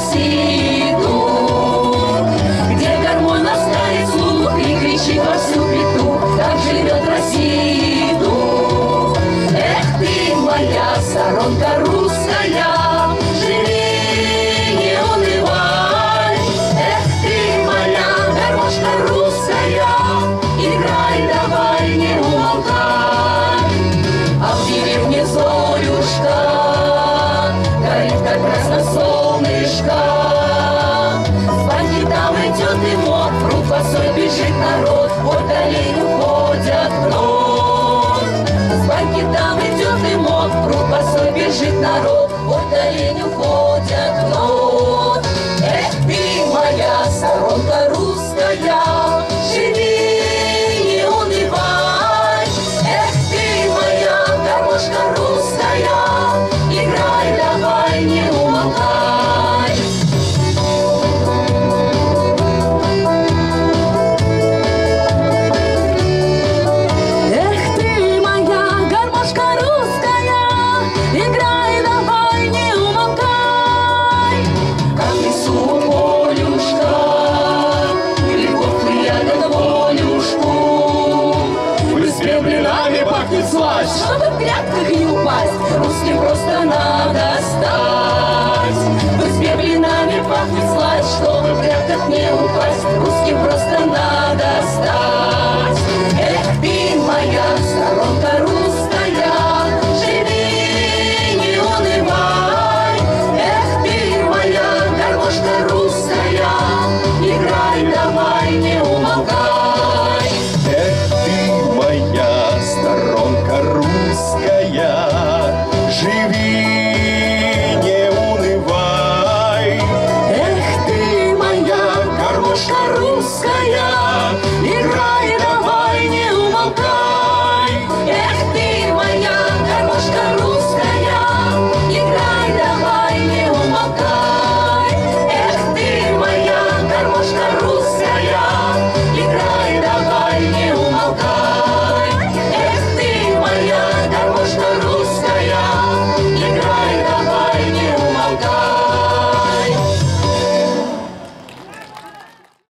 России дух, где гармонь наставит слух и кричит во всю петух, так живет России дух. Эх ты, моя сторонка русская, живи, не унывай. Эх ты, моя гармошка русская, играй, давай, не умолкай. А в деревне Зорюшка горит, как красносолнышко. С бандитам идет и мод, пруд босой бежит народ, от долей уходят вновь. С бандитам идет и мод, пруд босой бежит народ, от долей уходят вновь. Эх ты, моя сторонка русская, живи, не унывай. Эх ты, моя гармошка русская, играй, давай, не умолкай. Эх ты, моя гармошка русская, играй, давай, не умолкай. Как в лесу полюшка, грибов и ягод волюшку, В избе блинами пахнет сласть, чтобы в грядках не упасть, русским просто надо стать. В избе блинами пахнет сласть, чтобы в грядках не упасть, русским просто надо стать. Эх ты, моя сторонка русская, живи, не унывай. Эх ты, моя гармошка русская, играй, давай, не умолкай. эх ты, моя сторонка русская, живи, не унывай. Эх ты, моя гармошка русская,